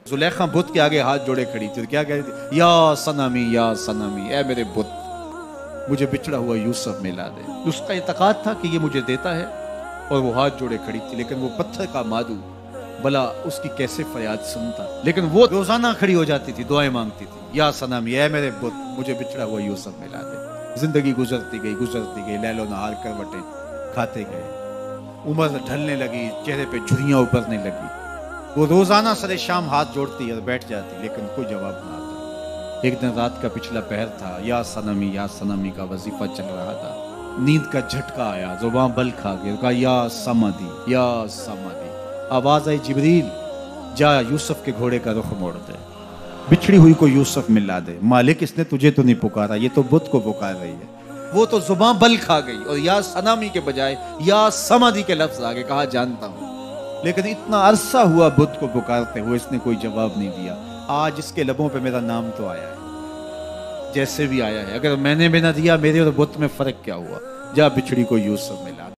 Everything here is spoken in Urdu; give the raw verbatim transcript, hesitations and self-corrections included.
زلیخا بت کے آگے ہاتھ جوڑے کھڑی تھی، کیا کہہ رہی تھی؟ یا صنمی یا صنمی، اے میرے بت، مجھے بچھڑا ہوا یوسف ملا دے۔ اس کا اعتقاد تھا کہ یہ مجھے دیتا ہے، اور وہ ہاتھ جوڑے کھڑی تھی، لیکن وہ پتھر کا مادو بلا اس کی کیسے فریاد سنتا، لیکن وہ روزانہ کھڑی ہو جاتی تھی، دعائیں مانگتی تھی، یا صنمی اے میرے بت، مجھے بچھڑا ہوا یوسف ملا دے۔ زندگی گزرتی گئی گزرتی گئی، لیل و نہار کروٹیں کھاتے گئے، عمر ڈھلنے لگی، چہرے پہ جھریاں ابھرنے لگی، وہ روزانہ سر شام ہاتھ جوڑتی اور بیٹھ جاتی، لیکن کوئی جواب نہ آتا۔ ایک دن رات کا پچھلا پہر تھا، یا صنمی یا صنمی کا وظیفہ چل رہا تھا، نیند کا جھٹکا آیا، زباں بل کھا گیا، کہا یا صمدی یا صمدی۔ آواز آئی جبریل جا یوسف کے گھوڑے کا رخ موڑ دے، بچھڑی ہوئی کو یوسف ملا دے۔ مالک اس نے تجھے تو نہیں پکارا، یہ تو بت کو پکار رہی ہے۔ وہ تو زباں بل کھا گئی اور یا صنمی کے بجائے یا صمدی کے لفظ آگے، کہا جانتا ہوں، لیکن اتنا عرصہ ہوا بت کو پکارتے ہوئے اس نے کوئی جواب نہیں دیا۔ آج اس کے لبوں پہ میرا نام تو آیا ہے، جیسے بھی آیا ہے، اگر میں نے بھی نہ دیا، میرے اور بت میں فرق کیا ہوا؟ جا بچھڑی کو یوسف ملا دے۔